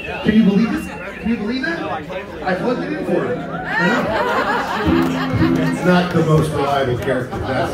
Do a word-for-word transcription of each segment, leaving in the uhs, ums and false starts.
Can you believe it? Can you believe that? I plugged it in for him. It's not the most reliable character. That's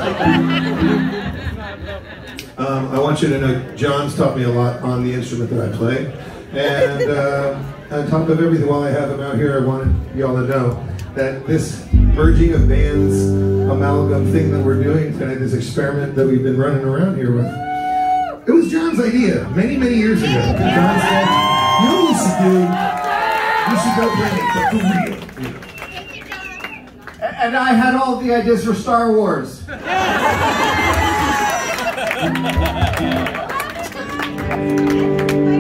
um, I want you to know, John's taught me a lot on the instrument that I play. And uh, on top of everything, while I have him out here, I wanted y'all to know that this merging of bands, amalgam thing that we're doing tonight, this experiment that we've been running around here with, it was John's idea many, many years ago. John said, you know what we should do? We should go play it for real. And I had all the ideas for Star Wars. Yeah.